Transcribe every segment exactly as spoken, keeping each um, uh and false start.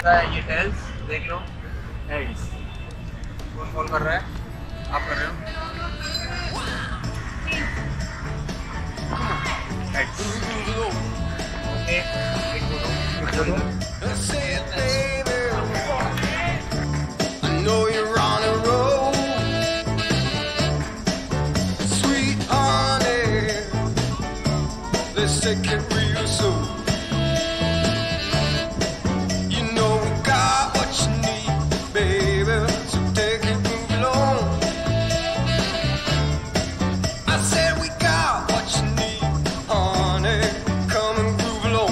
कैसा है ये टेल्स देख लो। हेड्स कौन कौन कर रहा है? आप कर रहे हो? हेड्स ओके एक photo Let's take it real soon. You know we got what you need, baby. So take it, move along. I said we got what you need, honey. Come and groove along.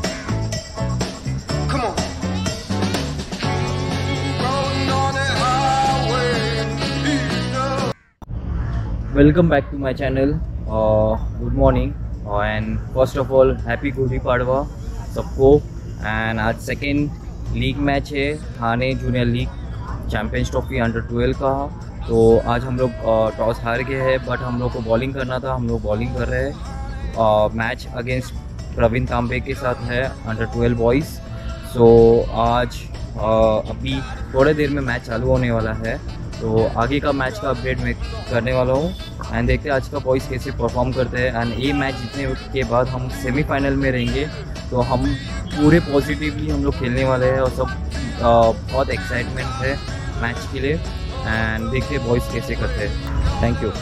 Come on. Rolling on the highway. Welcome back to my channel. Uh, good morning. And first of all happy Gudi Padwa सबको। And आज second league match है Thane junior league champions trophy under twelve का। तो आज हम लोग toss हार गए हैं, बट हम लोग को बॉलिंग करना था, हम लोग बॉलिंग कर रहे हैं। मैच अगेंस्ट प्रवीण तांबे के साथ है अंडर ट्वेल्व बॉयज़। सो आज uh, अभी थोड़े देर में मैच चालू होने वाला है, तो आगे का मैच का अपडेट मैं करने वाला हूँ। एंड देखते हैं आज का बॉयज़ कैसे परफॉर्म करते हैं। एंड ये मैच जीतने के बाद हम सेमीफाइनल में रहेंगे, तो हम पूरे पॉजिटिवली हम लोग खेलने वाले हैं और सब आ, बहुत एक्साइटमेंट है मैच के लिए। एंड देखते हैं बॉयज़ कैसे करते हैं। Thank you.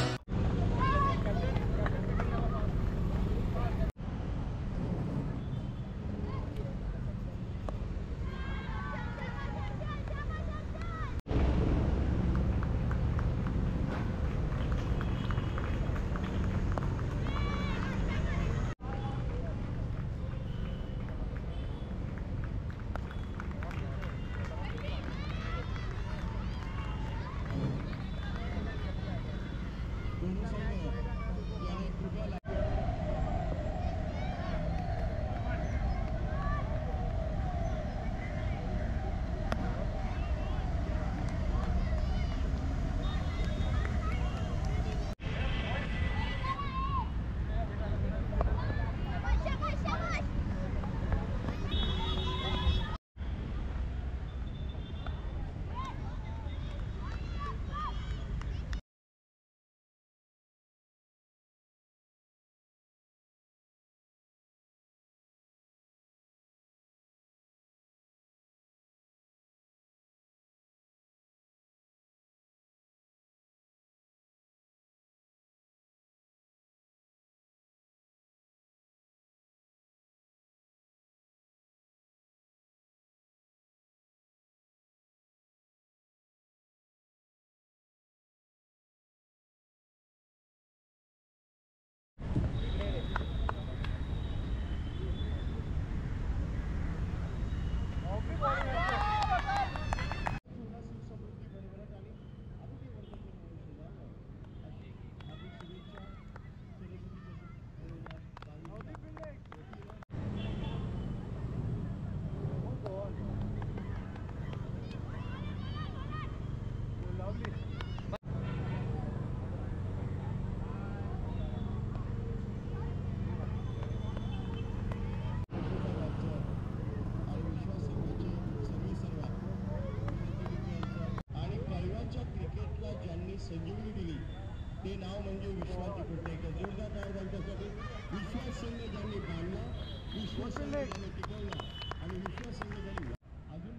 संजीवनी दिली ते नाव म्हणजे विश्वास कुठे जोरदार नाव त्यांच्यासाठी विश्वास संघ ज्यांनी बांधला, विश्वास संघ ज्यांनी टिकवला आणि विश्वास संघ ज्यांनी अजून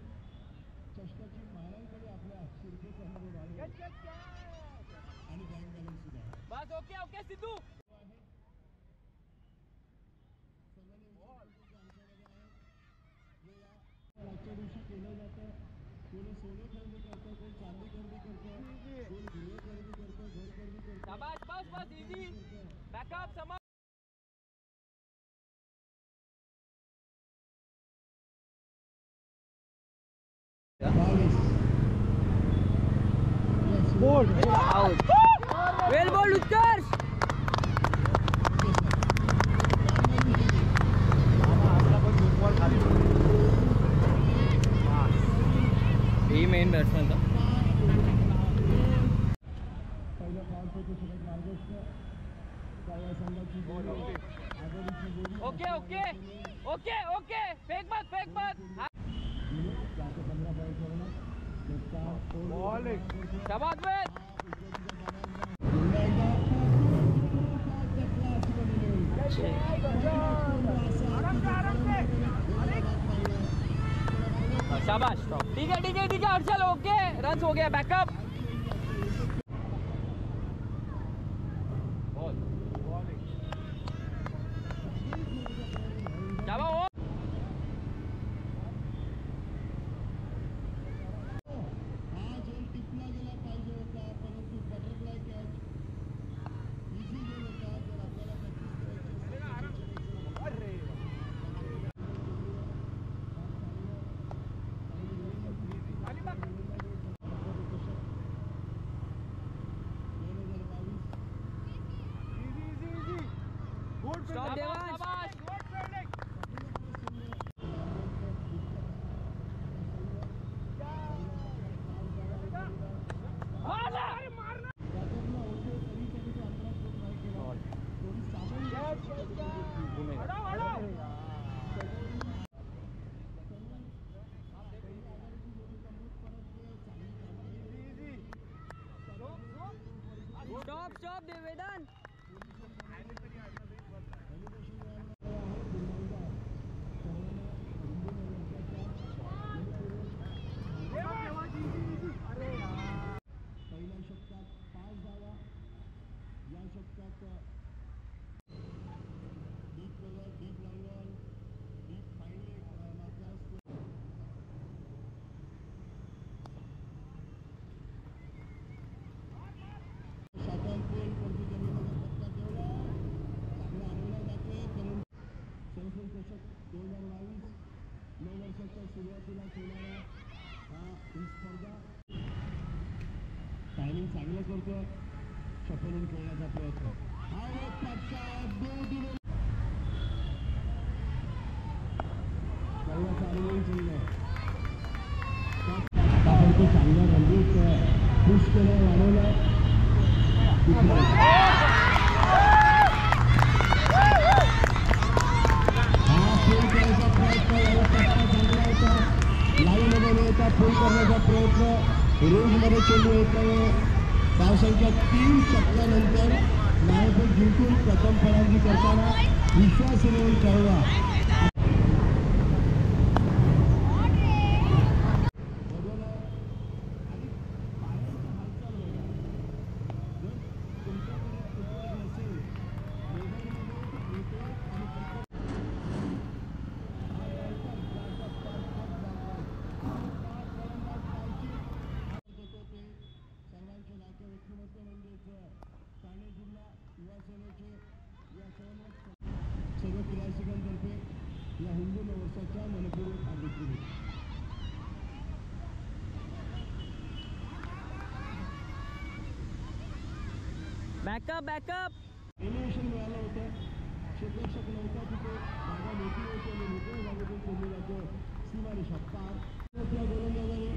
चषकाची मारांकडे आपल्या शिरपेचामध्ये वाढवली आणि बँक बॅलन्स सुद्धा बस ओके ओके सिद्धू आजच्या दिवशी केलं जातं। कोणी सोने खरेदी करतं, कोण चांदी खरेदी करतं, कोण गृह खरेदी करतं, घर खरेदी करतं। शाबाश बस बस इजी बॅकअप समज bowled out well bowled Utkarsh ही मेन बैट्समैन था। ओके ओके ओके ओके फेक मत फेक मत शाबाश बे. शाबाश. ठीक है ठीक है ठीक है हर्षल. ओके रन हो गया. बैकअप. शाबाश. Stop Devansh. Stop, stop, Vedan. पहिल्या षटकात पाच धावा, या षटकात deep cover, deep long on, deep fine मागच्या शातन पोल परंतु जमिनीमध्ये फटका ठेवला. चांगला हरवला जाते. संपूर्ण चषक दोन हजार बावीस नऊ वर्षाच्या सुरुवातीला खेळणारा हा ही स्पर्धा टायमिंग चांगलं करतो. शपलून खेळण्याचा प्रयत्न. हा एक फटका दोन चालू चाललंय. आपण तो चांगला रंगीत पुश केलं, वाढवलं. हा फुल करायचा प्रयत्न चांगला होता. लाईनमध्ये येता फुल करण्याचा प्रयत्न. रेंजमध्ये चेंडू येत आहे. धावसंख्या तीन षटकानंतर नाणेफेक जिंकून प्रथम फलंदाजी करताना विश्वास येऊन कळवा. सर्वांचे लाडके व्यक्तिमत्व म्हणजेच ठाणे जिल्हा युवा सेनेचे या सर्व क्रीडाशिकांतर्फे या हिंदू नववर्षाच्या मनपूर्वक हार्दिक शुभेच्छा. Backup backup. एलिव्हेशन मिळालं होतं. क्षेत्ररक्षक नव्हता तिथे. जागा मोठी होती आणि मोठ्या जागेतून सोडली जातो सीमारेषा पार. त्या गोलंदाजाने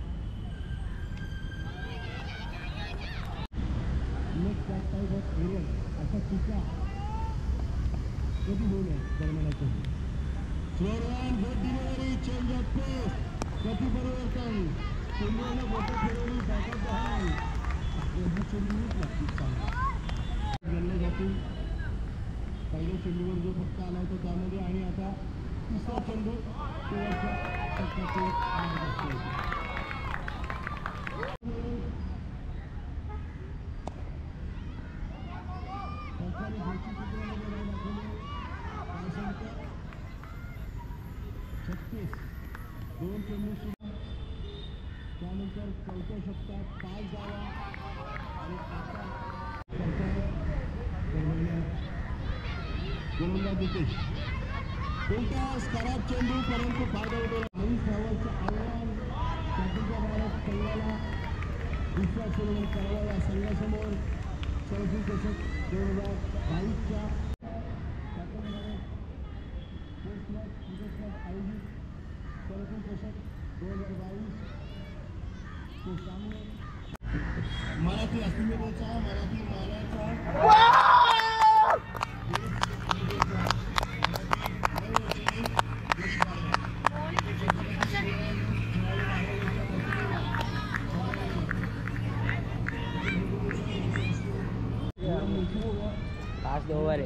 नेक्स्ट टाइप ऑफ एरियल अशा चुका कधी होऊ नये दरम्यानच्या. स्लोरन good delivery, change of pace, गती परिवर्तन. चेंडूला बोटं फिरवली, बॅकअप बहाल. एवढी चेंडूच लागतील चांगली गेले जातील. पहिल्या चेंडूवर जो फटका आला होता त्यामध्ये आणि आता तिसरा चेंडू शेवटच्या षटकातील छत्तीस दोन चेंडू सुरू. त्यानंतर चौथ्या षटकात पाच धावा आणि आता गोलंदाज नितेश. कोणताच खराब चेंडू परंतु फायदा होतो. बावीस धावांचं आव्हान जातीच्या भारत संघाला विश्वास सुरू करावा या संघासमोर. चौथी चषक दोन हजार बावीसच्या जातीय Bharat sports club cricket club आयोजित चौथी चषक दोन हजार बावीस तो सामने मराठी अस्मितेचा, मराठी मानाचा, लास्ट दो ओवर है।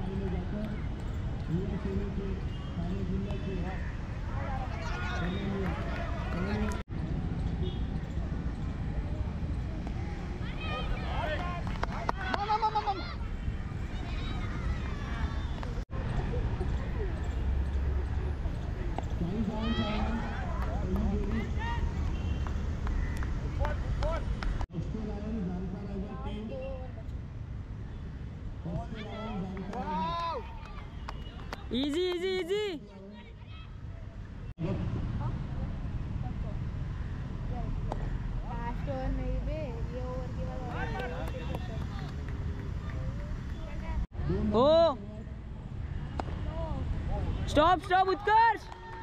Easy easy easy last over नहीं बे, ये ओवर के बाद ओ स्टॉप स्टॉप उत्कर्ष।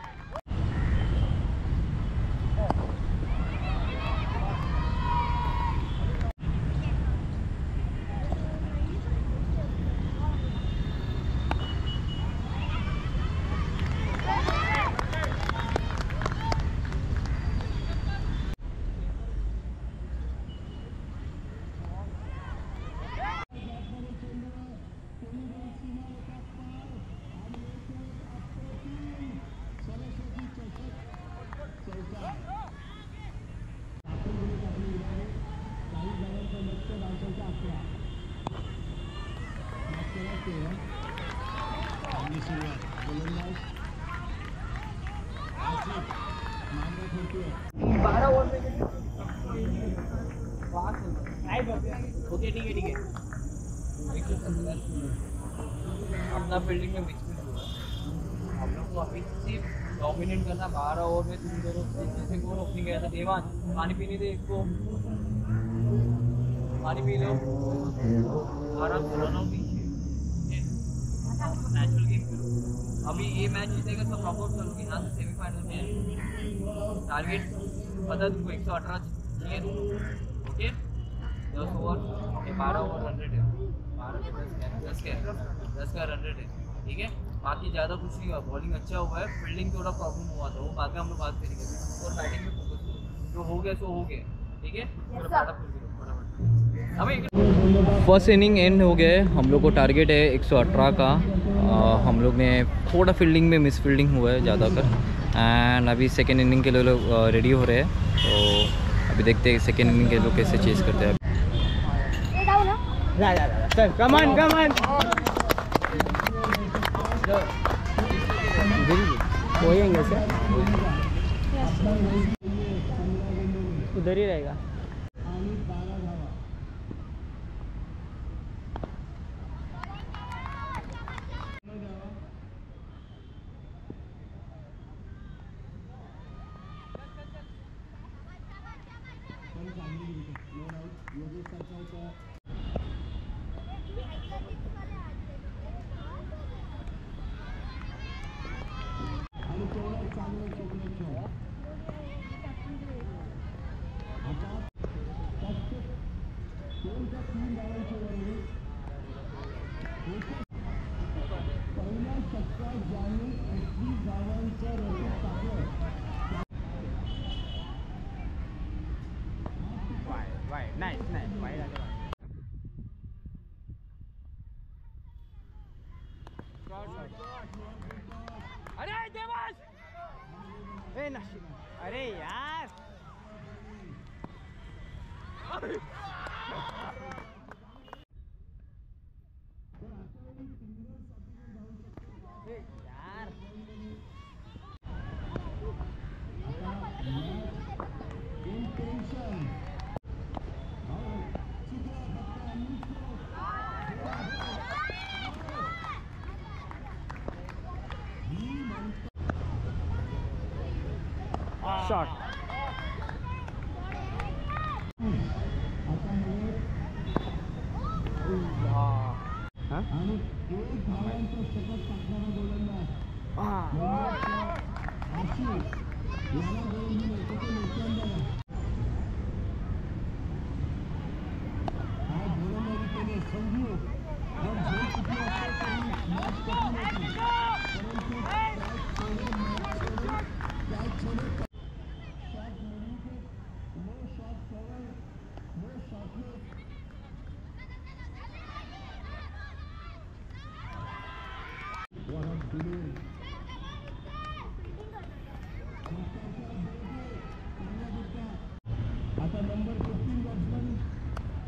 बारह ओवर में ओके ठीक है ठीक है अपना फील्डिंग में मिक्स में हुआ हम लोग को अभी सिर्फ डोमिनेट करना। बारह ओवर में तुम दोनों जैसे कौन ओपनिंग गया था देवान, पानी पीने दे इसको, पानी पी लो, आराम से रन आउट कीजिए, नेचुरल गेम करो। अभी ये मैच जीतेगा तो नॉकआउट करोगे, यहाँ से सेमीफाइनल में टारगेट पता तुमको एक सौ अठारह चाहिए ओके। दस ओवर बारह ओवर रन रेट है, बारह से दस का दस का रन रेट है ठीक है। बाकी ज़्यादा कुछ नहीं हुआ, बॉलिंग अच्छा हुआ है, फील्डिंग थोड़ा प्रॉब्लम हुआ था, वो बाद में हम लोग बात करेंगे और बैटिंग में फोकस करो, जो हो गया सो हो गया ठीक है। फर्स्ट इनिंग एंड हो गया है, हम लोग को टारगेट है एक सौ अठारह का। आ, हम लोग ने थोड़ा फील्डिंग में मिस फील्डिंग हुआ है ज़्यादातर। एंड अभी सेकेंड इनिंग के लिए लोग रेडी हो रहे हैं, तो अभी देखते हैं सेकेंड इनिंग के लोग कैसे चेस करते हैं। कम ऑन कम ऑन वही एंगल से उधर ही रहेगा। Nice, nice. अरे देवास, ए नशीब, अरे यार यार shot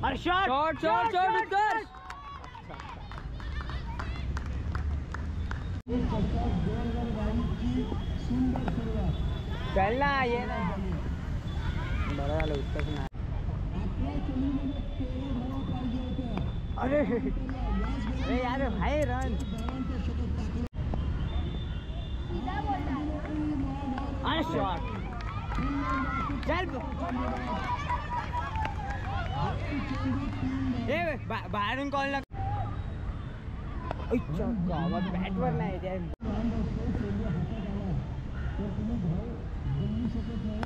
shot shot shot Utkarsh सुंदर सुरुवात. चल ना ये ना बरं झालं उत्कर्ष नाही. आपल्या चेंडूमध्ये तेरा धावा पाहिजे होत्या. अरे याच अरे यार भाई रन धावांचं शतक टाकलं. अरे शॉट चल ए बा- बाहेरून कॉल ना गावात बॅटवर नाही त्या चेंडू हातात आला तर तुम्ही धाव गमवू शकत नाही.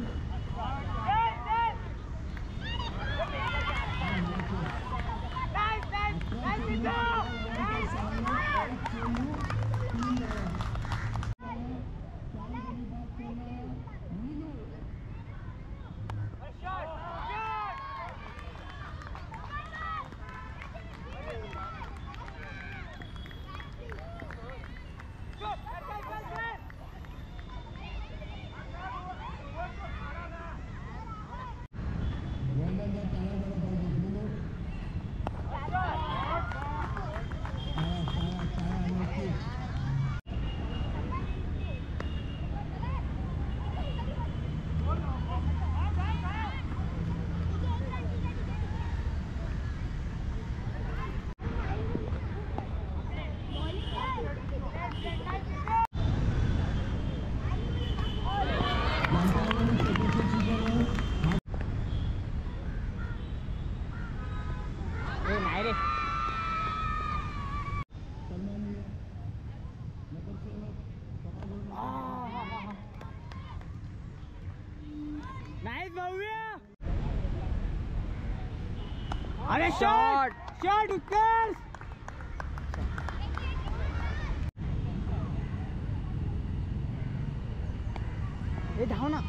गोलंदाज टाळा झाला पाहिजे. मुलं टाळा टाळा टाळा नक्कीच. नाही रे सन्माननीय नगरसेवक सभागृह नाही भव्य अरे शॉट शॉट उत्कर्ष ए धाव ना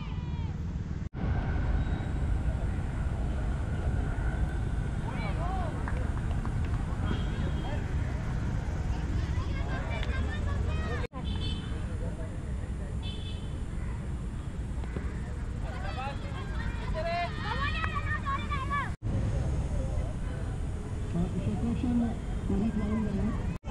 क्षेत्रक्षण त्वरित लावून झाला.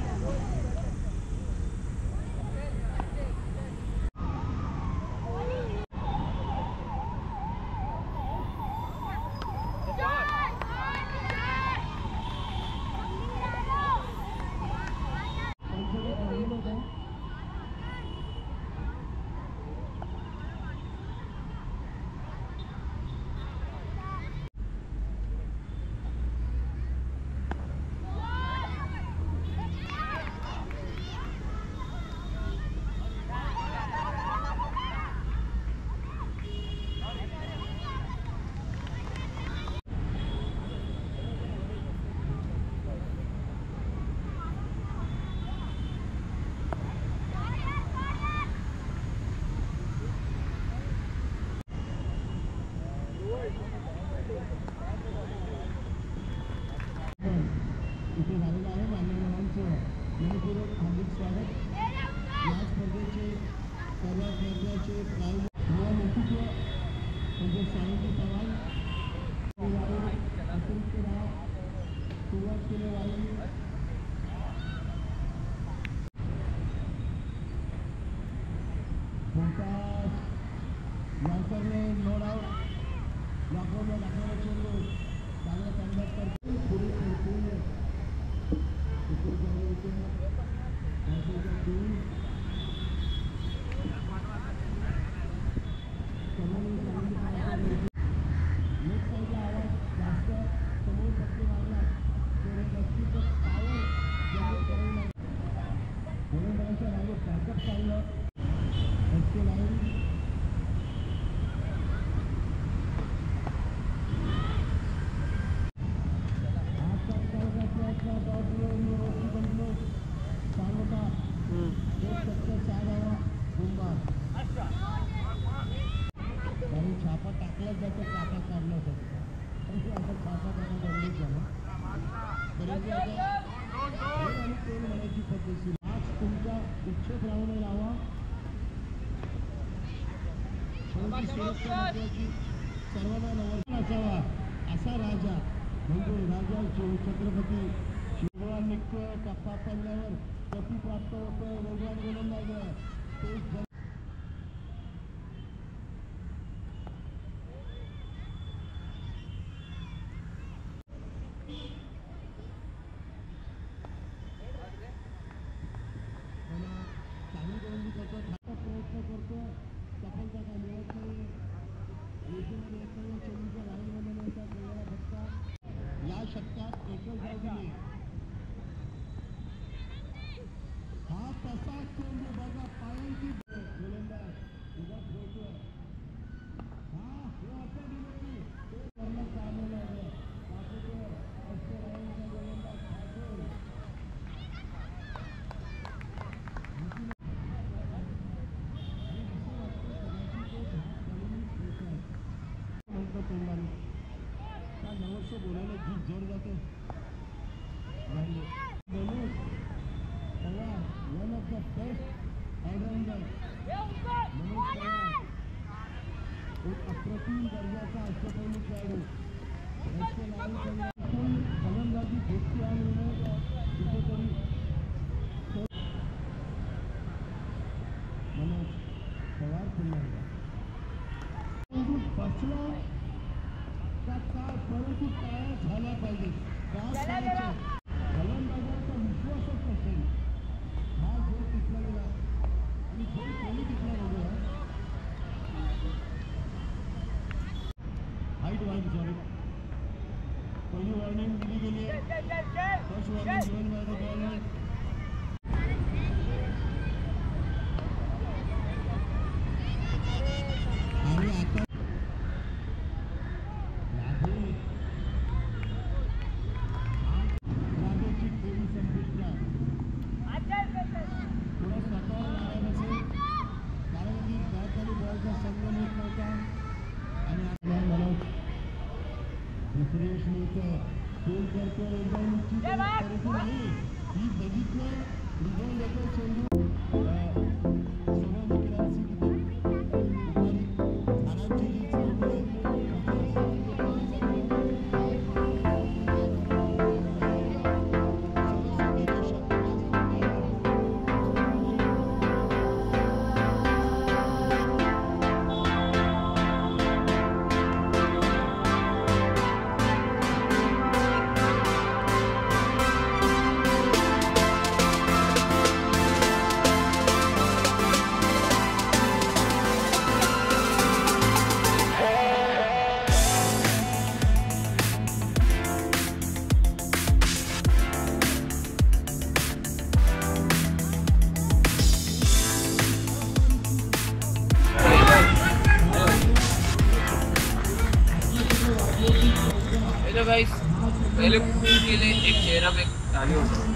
इथे झालेलं आहे. मान्यवरांचं मनपूर्वक हार्दिक स्वागत. या स्पर्धेचे सर्वात महत्त्वाचे प्रायोजक व नेतृत्व म्हणजे सायंकी पवार अतिरिक्त राव सुरुवात केले वाहिनी मुमताज यांसरने नो डाऊट लॉकडाऊनला दाखवला चेंडू चांगला कमबॅक करतो. पुढे खेळतोय सुपर जाऊ होते त्याच्या दोन लेफ्ट साईडला आवाज जास्त समोर पट्टी मारला तर नक्कीच पावर जनरेट करावी लागेल. गोलंदाजांच्या रांगेत बॅकअप चाललं एसके लाईन सांगता एक टक्कर साधावा गुंबार आणि छापा टाकलाच जातो काटा काढण्यासाठी. आता छापा काढणं गरजेचं झालं परंतु आता आणि तेल म्हणायची पद्धतशीर आज तुमचा उच्छेद राहून लावा. सुरक्षा महत्वाची सर्वांना नवल असावा असा राजा म्हणजे राजा शिव छत्रपती शिवराज निघतोय, टप्पा पडल्यावर गती प्राप्त होतोय, वेगवान गोलंदाज ते चांगली गोलंदाजी करतो, फाटा प्रयत्न करतो, सफलता काय मिळत नाही. एकूण एकमेव चेंडूच्या लाईनमध्ये नव्हता खेळलेला फटका या षटकात एकच धाव दिली. हा तसा चेंडू बघा, पायांची गोलंदाज उभा ठेवतोय. हा हे असं दिलं की ते करणं चालू लागलं. बाकीचं असं राहिलेला गोलंदाज ठाकूर म्हणतो तोंडाने का नवस्य बोलायला जीभ जोर जातो. राहिले Manoj Pawar, one of the best allrounder Manoj Pawar, एक अप्रतिम दर्जाचा अष्टपैलू खेळाडू. रस्ते लावून फलंदाजी घेतली हा निर्णय कुठेतरी मनोज पवार पुन्हा बसला का काय, परंतु काय झाला पाहिजे. फलंदाजाचा विश्वासच नसेल, हा जोर टिकला गेला आणि जोर कोणी टिकला बघूया. हाईट वाईट सॉरी पहिली वॉर्निंग दिली गेली आहे. First warning given by the government. आणि आता राजाची खेळी संपुष्टा थोडा स्वतःवर लागायला नसेल, कारण की बॅट आणि बॉलचा संगम होत नव्हता. आणि आता मनोज रिफ्रेश मिळतं, फेल करतो, एकदम निश्चित परिस्थिती नाही ही बघितलं. रिझॉल्व होतो चेंडू सोळा खेळायची किती दुपारी आरामची जी चेंडू आहे हेलो गाइस, पहले के लिए एक चेहरा पे डाली होता है.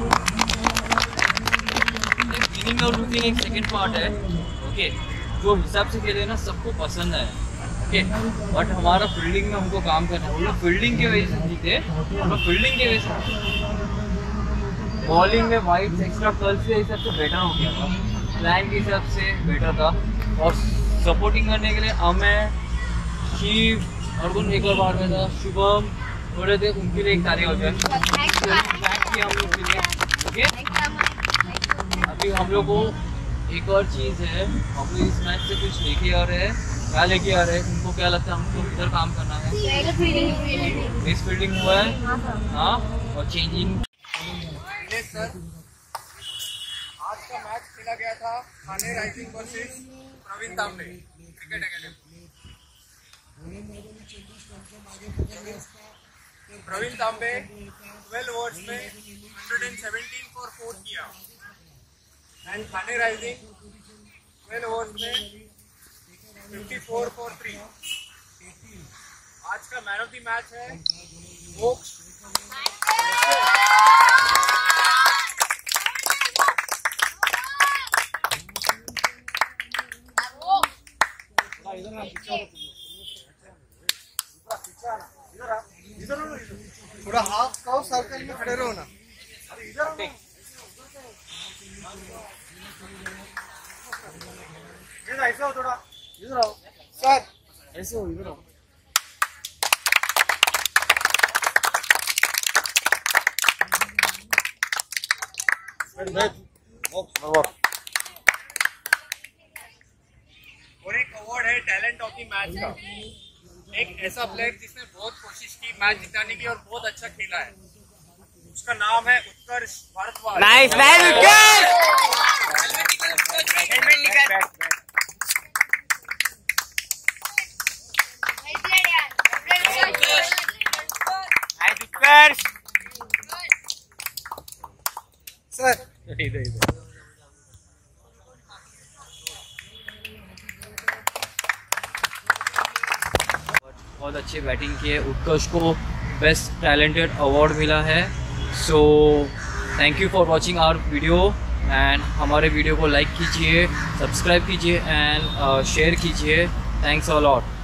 विनिंग और लूजिंग एक सेकंड पार्ट है. ओके, जो हिसाब से खेले ना सबको पसंद है. ओके, बट हमारा फील्डिंग में हमको काम करना है. हम लोग फील्डिंग की वजह से जीते, हम लोग फील्डिंग की वजह से. बॉलिंग में वाइट एक्स्ट्रा कर्ल्स के हिसाब से बेटर हो गया था, प्लान के हिसाब से बेटर था. और सपोर्टिंग करने के लिए हमें शिव और कौन एक और बार में था शुभम थोड़े थे, उनके लिए एक तारीफ हो जाए हम लोग के लिए. ओके, अभी हम लोग को एक और चीज़ है, हम लोग इस मैच से कुछ लेके आ रहे हैं. क्या लेके आ रहे हैं, उनको क्या लगता है हमको इधर काम करना है. मिस फील्डिंग हुआ है हाँ, और चेंजिंग. सर, आज का मैच खेला गया था थाने राइजिंग वर्सेस प्रवीण तांबे क्रिकेट एकेडमी. प्रवीण तांबे ट्वेल्व ओवर्स में एक सौ सत्रह फॉर फोर किया and Thane rising twelve overs में चौवन फॉर थ्री. आज का मैन ऑफ द मैच है मोक्ष. थोड़ा हाफ कहो, सर्कल में खड़े रहो ना. इधर ऐसे हो, थोड़ा इधर आओ सर, ऐसे हो, इधर आओ. और एक अवार्ड है टैलेंट ऑफ द मैच का। एक ऐसा प्लेयर जिसने बहुत कोशिश की मैच जिताने की और बहुत अच्छा खेला है, उसका नाम है Utkarsh Bhardwaj. Nice nice Utkarsh sir बहुत अच्छी बैटिंग की है। उत्कर्ष को बेस्ट टैलेंटेड अवार्ड मिला है। So thank you for watching our video and हमारे वीडियो को लाइक कीजिए, सब्सक्राइब कीजिए एंड शेयर कीजिए। Thanks a lot.